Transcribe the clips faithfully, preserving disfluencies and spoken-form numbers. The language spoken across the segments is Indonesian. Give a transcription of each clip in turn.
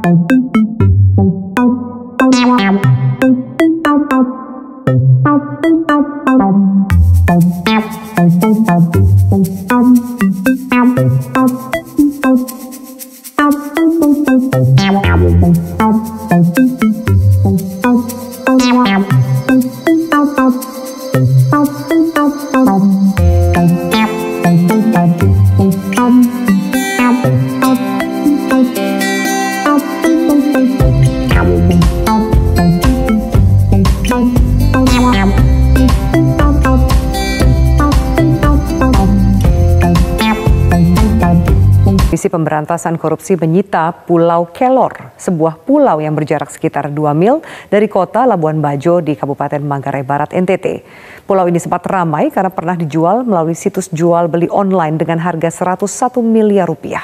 Komisi Pemberantasan Korupsi menyita Pulau Kelor, sebuah pulau yang berjarak sekitar dua mil dari kota Labuan Bajo di Kabupaten Manggarai Barat, N T T. Pulau ini sempat ramai karena pernah dijual melalui situs jual beli online dengan harga seratus satu miliar rupiah.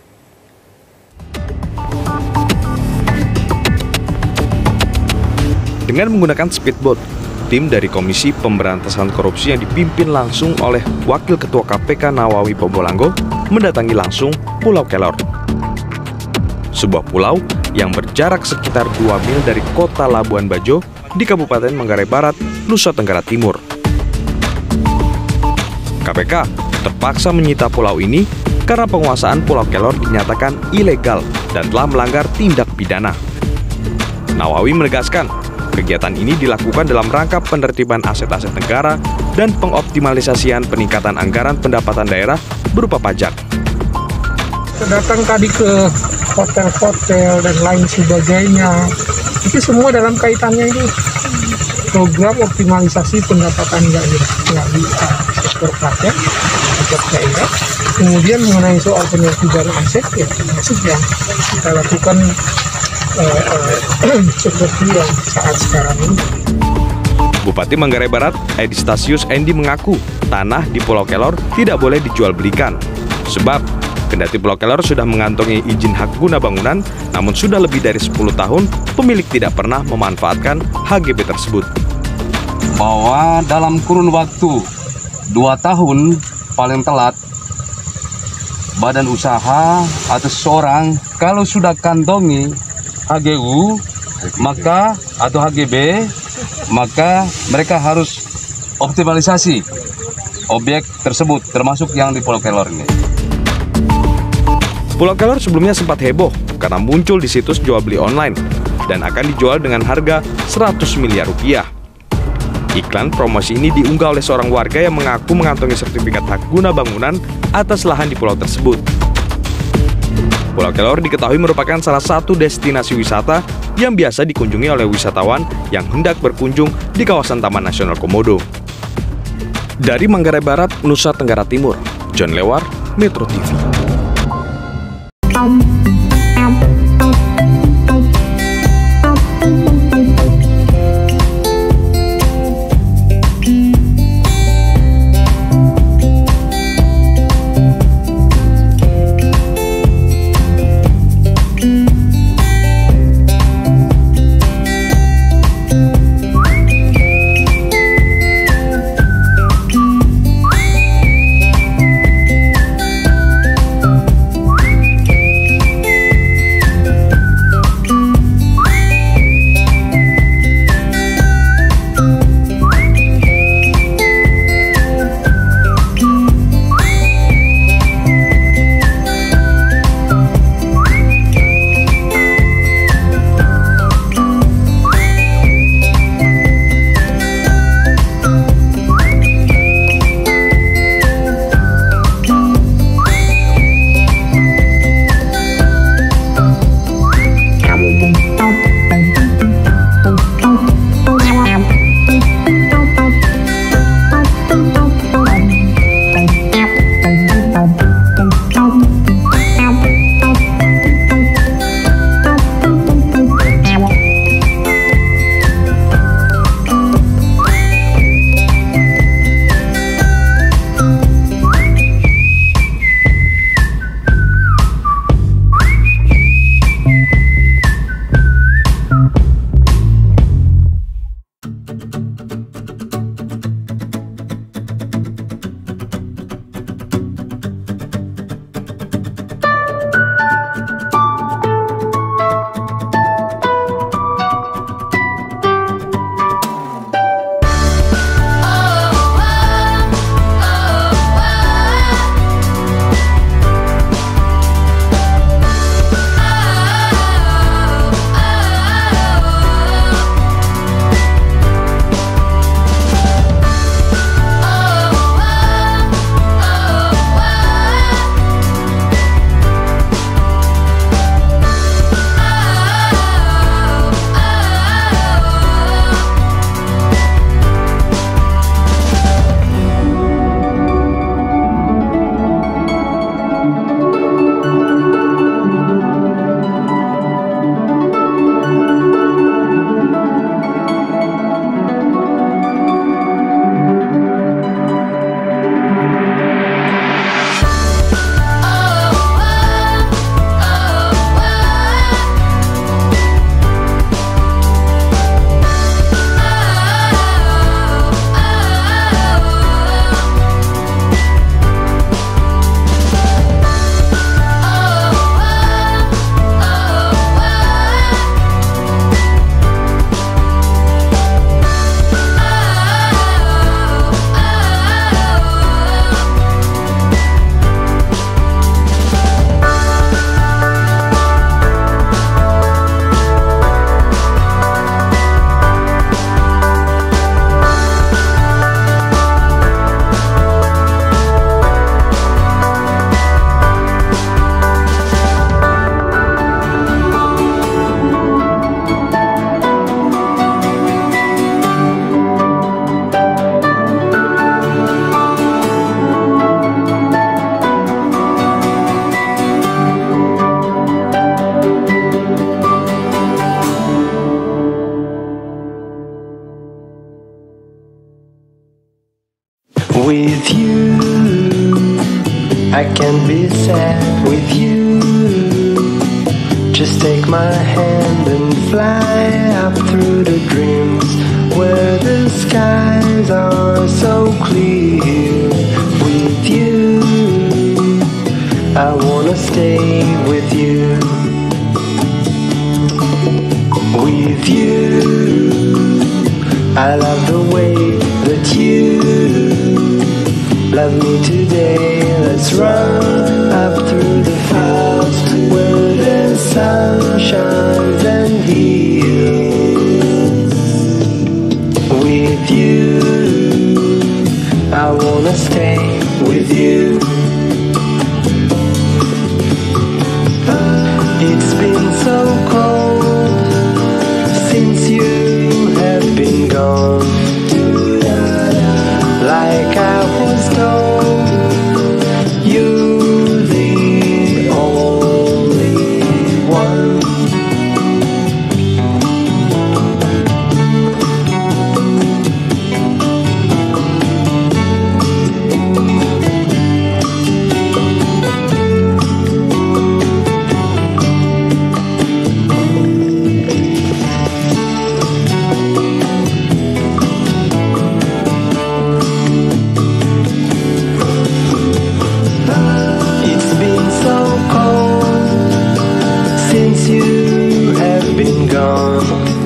Dengan menggunakan speedboat, tim dari Komisi Pemberantasan Korupsi yang dipimpin langsung oleh Wakil Ketua K P K Nawawi Pobolanggo mendatangi langsung Pulau Kelor. Sebuah pulau yang berjarak sekitar dua mil dari kota Labuan Bajo di Kabupaten Manggarai Barat, Nusa Tenggara Timur. K P K terpaksa menyita pulau ini karena penguasaan Pulau Kelor dinyatakan ilegal dan telah melanggar tindak pidana. Nawawi menegaskan, kegiatan ini dilakukan dalam rangka penertiban aset-aset negara dan pengoptimalisasian peningkatan anggaran pendapatan daerah berupa pajak. Datang tadi ke hotel-hotel dan lain sebagainya, itu semua dalam kaitannya itu program optimalisasi pendapatan daerah melalui sektor pajak, pajak daerah. Kemudian mengenai soal penertiban aset, ya termasuk yang kita lakukan uh, uh, seperti yang saat sekarang ini. Bupati Manggarai Barat, Edi Stasius Endi mengaku tanah di Pulau Kelor tidak boleh dijual belikan. Sebab, kendati Pulau Kelor sudah mengantongi izin hak guna bangunan, namun sudah lebih dari sepuluh tahun pemilik tidak pernah memanfaatkan H G B tersebut. Bahwa dalam kurun waktu dua tahun paling telat, badan usaha atau seseorang kalau sudah kantongi H G U maka atau H G B, maka mereka harus optimalisasi objek tersebut, termasuk yang di Pulau Kelor ini. Pulau Kelor sebelumnya sempat heboh karena muncul di situs jual beli online dan akan dijual dengan harga seratus miliar rupiah. Iklan promosi ini diunggah oleh seorang warga yang mengaku mengantongi sertifikat hak guna bangunan atas lahan di pulau tersebut. Pulau Kelor diketahui merupakan salah satu destinasi wisata yang biasa dikunjungi oleh wisatawan yang hendak berkunjung di kawasan Taman Nasional Komodo. Dari Manggarai Barat, Nusa Tenggara Timur, John Lewar, Metro T V. can't be sad with you. Just take my hand and fly up through the dreams where the skies are so clear. With you, I wanna stay with you. With you, I love the way that you love me today. Let's run up through the fields where the sun shines and heals. With you, I wanna stay with you. It's been so cold since you have been gone. Like I was told, you're the only one. It's been so cold since you have been gone.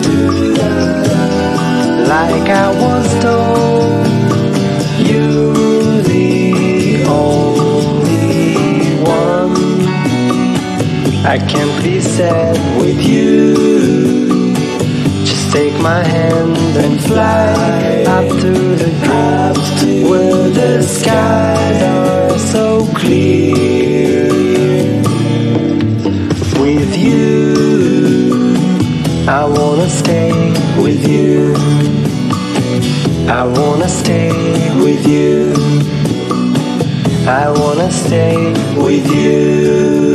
Like I was told, you're the only one. I can't be sad with you. Just take my hand and fly up to the dreams where the skies are so clear. With you, I wanna stay with you. I wanna stay with you. I wanna stay with you.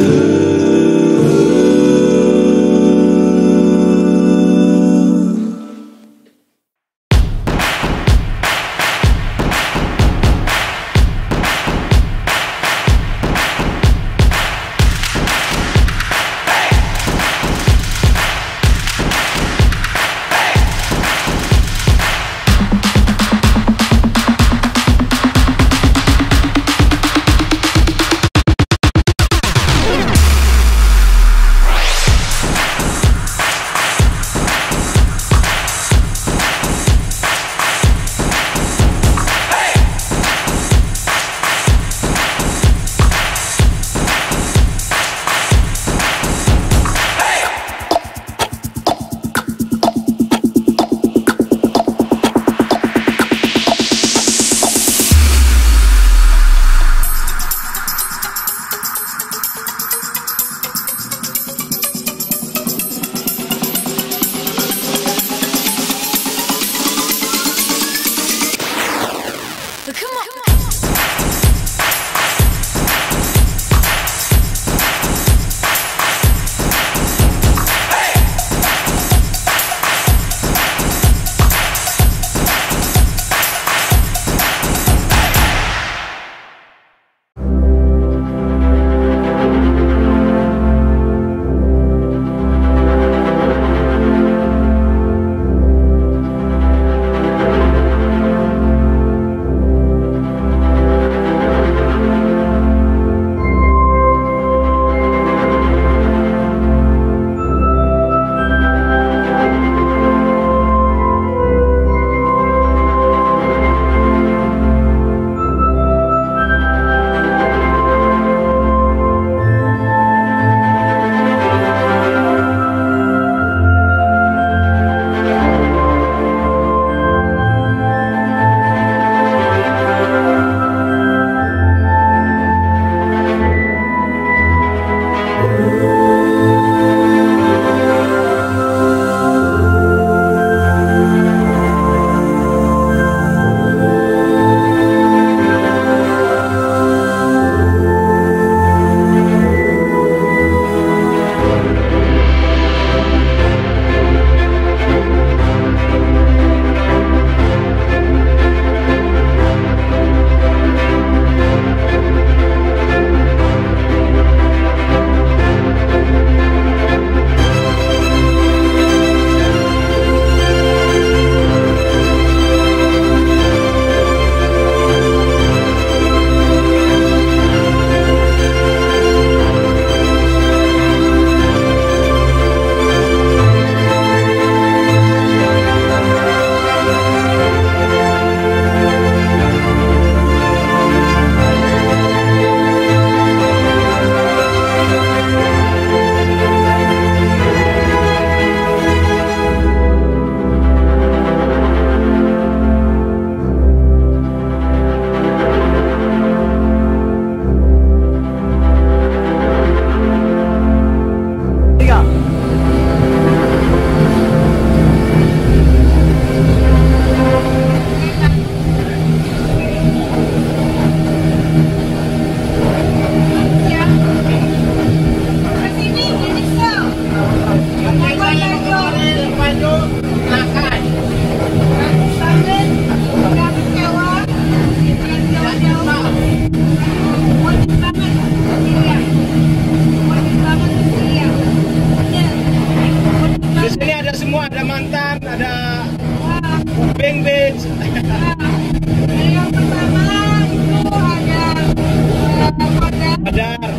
Pajar.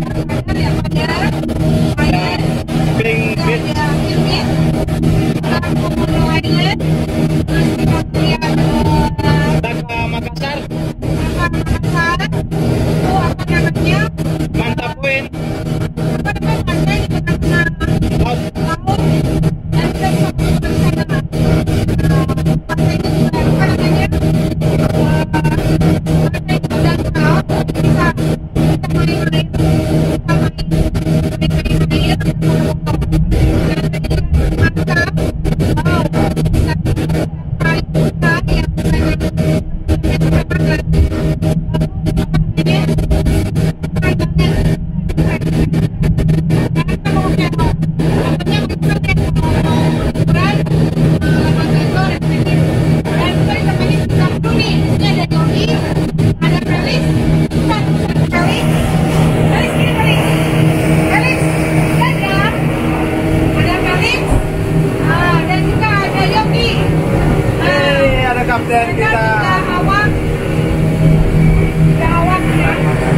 Pink Beach. Kita ke Makassar. Mantap Point. Dan kita awak, awak ya.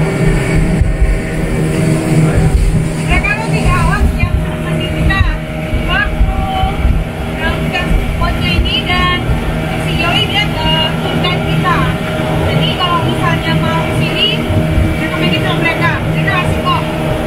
Mereka tuh tiga awak yang seperti kita, waktu dan spotnya ini dan si Yoi dia ke guide kita. Jadi kalau misalnya mau sini, mereka bikin sama mereka, mereka asik kok.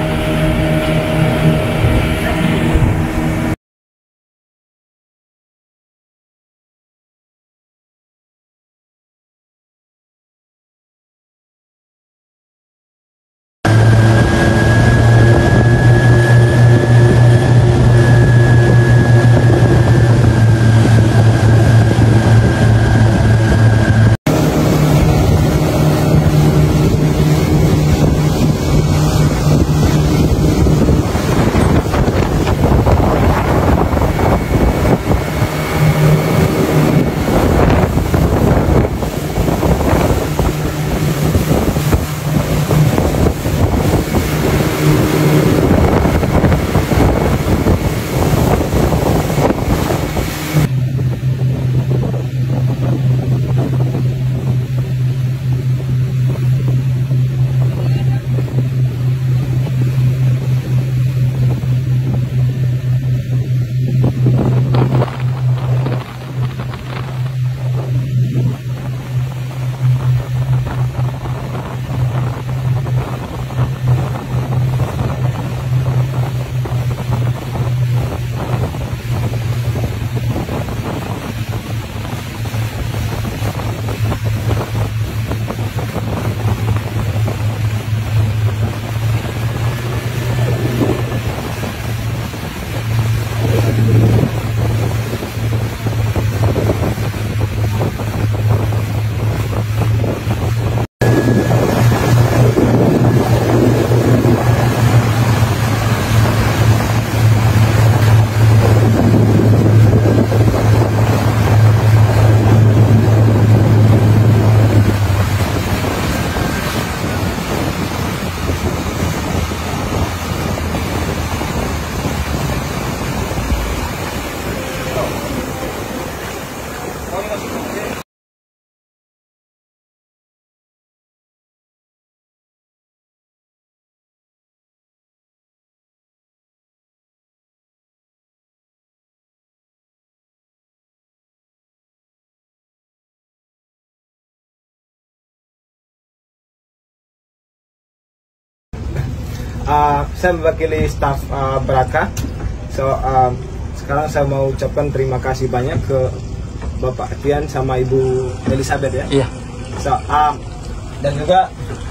Uh, saya mewakili staf uh, Braka. So uh, sekarang saya mau ucapkan terima kasih banyak ke Bapak Tian sama Ibu Elizabeth ya. Iya. So, uh, dan juga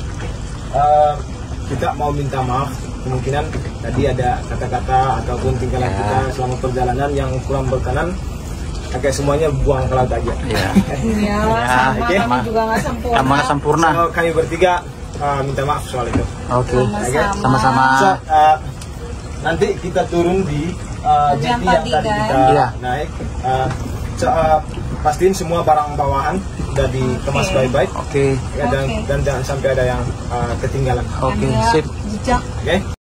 uh, kita mau minta maaf kemungkinan tadi ada kata-kata ataupun tingkalan ya. Kita selama perjalanan yang kurang berkenan. Kayak semuanya buang ke laut aja. Iya. Ya, sama okay. kami juga nggak sempurna. Sama sempurna. So, kami bertiga uh, minta maaf soal itu. Oke. Okay. Sama-sama. So, uh, nanti kita turun di uh, J T yang tadi kita iya. naik. Uh, so, uh, pastiin semua barang bawahan udah dikemas okay. baik-baik. Oke. Okay. Ya, dan, okay. dan jangan sampai ada yang uh, ketinggalan. Oke. Okay. Sip. Oke. Okay.